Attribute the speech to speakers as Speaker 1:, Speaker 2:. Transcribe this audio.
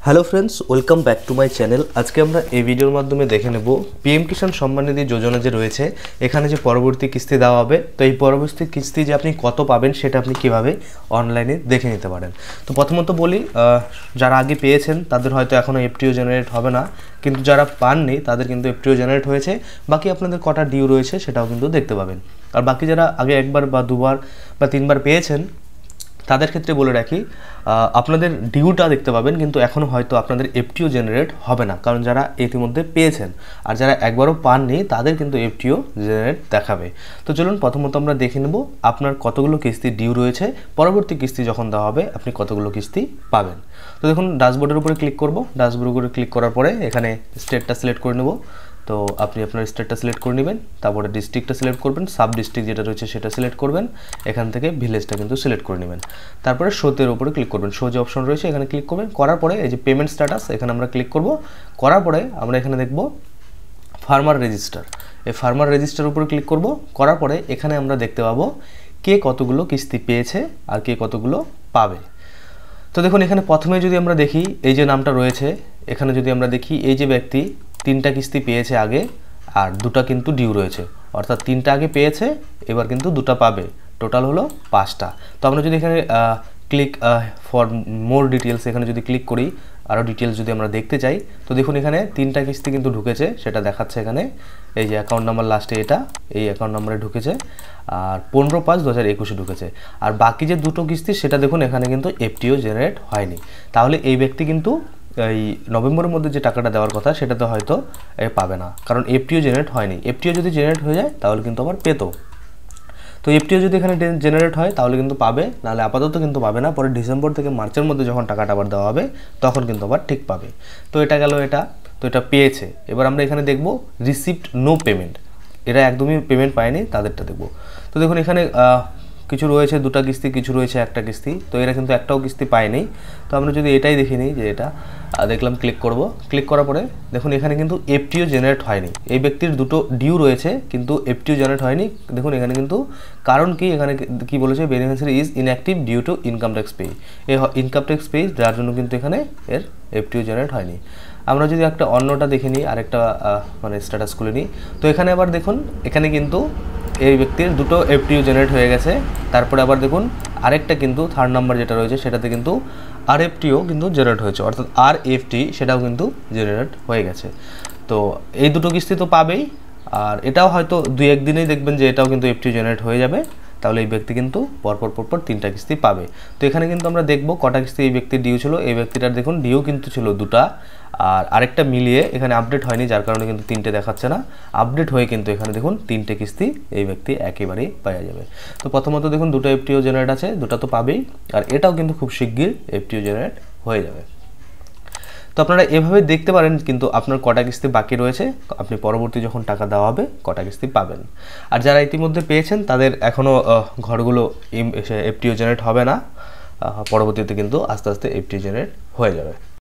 Speaker 1: Hello friends, welcome back to my channel. আজকে আমরা এই ভিডিওর মাধ্যমে দেখে নেব পিএম কিষাণ সম্মান নিধি যোজনা যে রয়েছে, এখানে যে পরবর্তী কিস্তি দেওয়া হবে, তো এই পরবর্তী কিস্তি যে আপনি কত পাবেন সেটা আপনি কিভাবে অনলাইনে দেখে নিতে পারেন। তো প্রথমত বলি, যারা আগে পেয়েছেন তাদের হয়তো এখনও এফটিও জেনারেট হবে না, কিন্তু যারা পাননি তাদের কিন্তু এফটিও জেনারেট হয়েছে। বাকি আপনাদের কটা ডিউ রয়েছে সেটাও কিন্তু দেখতে পাবেন। আর বাকি যারা আগে একবার বা দুবার বা তিনবার পেয়েছেন তাদের ক্ষেত্রে বলে রাখি, আপনাদের ডিউটা দেখতে পাবেন, কিন্তু এখনও হয়তো আপনাদের এফটিও জেনারেট হবে না, কারণ যারা ইতিমধ্যে পেয়েছেন। আর যারা একবারও পাননি তাদের কিন্তু এফটিও জেনারেট দেখাবে। তো চলুন প্রথমত আমরা দেখে নেব আপনার কতগুলো কিস্তি ডিউ রয়েছে, পরবর্তী কিস্তি যখন দেওয়া হবে আপনি কতগুলো কিস্তি পাবেন। তো দেখুন, ড্যাশবোর্ডের উপরে ক্লিক করব। ড্যাশবোর্ডের উপরে ক্লিক করার পরে এখানে স্টেটটা সিলেক্ট করে নেব। তো আপনি আপনার স্টেটটা সিলেক্ট করে নেবেন, তারপরে ডিস্ট্রিক্টটা সিলেক্ট করবেন, সাব ডিস্ট্রিক্ট যেটা রয়েছে সেটা সিলেক্ট করবেন, এখান থেকে ভিলেজটা কিন্তু সিলেক্ট করে নেবেন। তারপরে শোতের উপরে ক্লিক করবেন, শো যে অপশন রয়েছে এখানে ক্লিক করবেন। করার পরে এই যে পেমেন্ট স্ট্যাটাস এখানে আমরা ক্লিক করব। করার পরে আমরা এখানে দেখব ফার্মার রেজিস্টার, এই ফার্মার রেজিস্টার উপরে ক্লিক করব। করার পরে এখানে আমরা দেখতে পাবো কে কতগুলো কিস্তি পেয়েছে আর কে কতগুলো পাবে। তো দেখুন, এখানে প্রথমে যদি আমরা দেখি এই যে নামটা রয়েছে, এখানে যদি আমরা দেখি এই যে ব্যক্তি 3টা কিস্তি পেয়েছে আগে, আর 2টা কিন্তু ডিউ রয়েছে, অর্থাৎ 3টা আগে পেয়েছে, এবার কিন্তু 2টা পাবে, টোটাল হলো 5টা। তো আমরা যদি এখানে ক্লিক ফর মোর ডিটেলস এখানে যদি ক্লিক করি, আরও ডিটেলস যদি আমরা দেখতে চাই, তো দেখুন এখানে 3টা কিস্তি কিন্তু ঢুকেছে, সেটা দেখাচ্ছে এখানে। এই যে অ্যাকাউন্ট নাম্বার লাস্টে এটা, এই অ্যাকাউন্ট নাম্বারে ঢুকেছে, আর 15/5/2021 ঢুকেছে। আর বাকি যে 2টো কিস্তি সেটা দেখুন এখানে কিন্তু এফটিও জেনারেট হয়নি। তাহলে এই ব্যক্তি কিন্তু এই নভেম্বরের মধ্যে যে টাকাটা দেওয়ার কথা সেটা তো হয়তো পাবে না, কারণ এফটিও জেনারেট হয়নি। এফটিও যদি জেনারেট হয়ে যায় তাহলে কিন্তু আবার পেতো। তো এফটিও যদি এখানে জেনারেট হয় তাহলে কিন্তু পাবে, নাহলে আপাতত কিন্তু পাবে না। পরে ডিসেম্বর থেকে মার্চের মধ্যে যখন টাকাটা আবার দেওয়া হবে তখন কিন্তু আবার ঠিক পাবে। তো এটা গেল এটা, তো এটা পেয়েছে। এবার আমরা এখানে দেখব রিসিভড নো পেমেন্ট, এরা একদমই পেমেন্ট পায়নি তাদেরটা দেখব। তো দেখুন এখানে কিছু রয়েছে 2টা কিস্তি, কিছু রয়েছে 1টা কিস্তি, তো এরা কিন্তু একটাও কিস্তি পায়নি। তো আমরা যদি এটাই দেখে নিই যে এটা দেখলাম, ক্লিক করব। ক্লিক করার পরে দেখুন এখানে কিন্তু এফটিও জেনারেট হয়নি। এই ব্যক্তির 2টো ডিউ রয়েছে কিন্তু এফটিও জেনারেট হয়নি। দেখুন এখানে কিন্তু কারণ কি, এখানে কি বলেছে, beneficiary is inactive due to income tax pay. এই ইনকাম ট্যাক্স পে যার জন্য কিন্তু এখানে এর এফটিও জেনারেট হয়নি। আমরা যদি একটা অন্যটা দেখে নিই, আরেকটা মানে স্ট্যাটাস খুলে নিই, তো এখানে আবার দেখুন এখানে কিন্তু এই ব্যক্তির 2টো এফটিও জেনারেট হয়ে গেছে। তারপরে আবার দেখুন আরেকটা কিন্তু 3rd নাম্বার যেটা রয়েছে সেটাতে কিন্তু আরএফটিও কিন্তু জেনারেট হয়েছে, অর্থাৎ আরএফটি সেটাও কিন্তু জেনারেট হয়ে গেছে। তো এই 2টো কিস্তি তো পাবেই, আর এটাও হয়তো 2-1 দিনেই দেখবেন যে এটাও কিন্তু এফটিও জেনারেট হয়ে যাবে। তাহলে এই ব্যক্তি কিন্তু পরপর 3টা কিস্তি পাবে। তো এখানে কিন্তু আমরা দেখব কটা কিস্তি এই ব্যক্তির ডিউ ছিল। এই ব্যক্তিটার দেখুন ডিউ কিন্তু ছিল 2টা, আর আরেকটা মিলিয়ে এখানে আপডেট হয়নি, যার কারণে কিন্তু 3টে দেখাচ্ছে না। আপডেট হয়ে কিন্তু এখানে দেখুন 3টে কিস্তি এই ব্যক্তি একেবারেই পাওয়া যাবে। তো প্রথমত দেখুন 2টো এফটিও জেনারেট আছে, 2টা তো পাবেই, আর এটাও কিন্তু খুব শিগগির এফটিও জেনারেট হয়ে যাবে। তো আপনারা এভাবে দেখতে পারেন কিন্তু আপনার কটা কিস্তি বাকি রয়েছে, আপনি পরবর্তী যখন টাকা দেওয়া হবে কটা কিস্তি পাবেন। আর যারা ইতিমধ্যে পেয়েছেন তাদের এখনও ঘরগুলো এফটিও জেনারেট হবে না, পরবর্তীতে কিন্তু আস্তে আস্তে এফটিও জেনারেট হয়ে যাবে।